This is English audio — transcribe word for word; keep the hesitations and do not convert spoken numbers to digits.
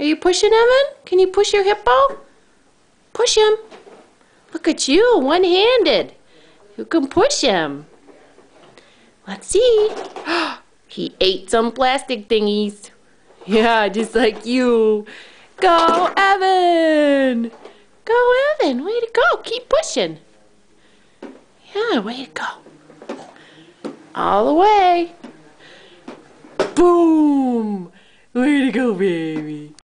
Are you pushing, Evan? Can you push your hippo? Push him. Look at you, one-handed. You can push him. Let's see. He ate some plastic thingies. Yeah, just like you. Go, Evan. Go, Evan. Way to go. Keep pushing. Yeah, way to go. All the way. Boom. Way to go, baby.